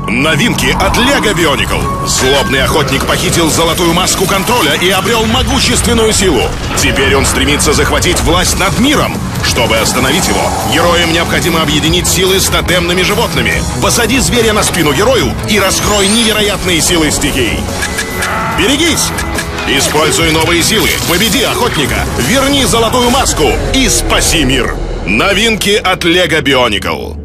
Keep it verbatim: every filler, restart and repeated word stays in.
Новинки от Lego Bionicle. Злобный охотник похитил золотую маску контроля и обрел могущественную силу. Теперь он стремится захватить власть над миром. Чтобы остановить его, героям необходимо объединить силы с тотемными животными. Посади зверя на спину герою и раскрой невероятные силы стихий. Берегись! Используй новые силы, победи охотника, верни золотую маску и спаси мир. Новинки от Lego Bionicle.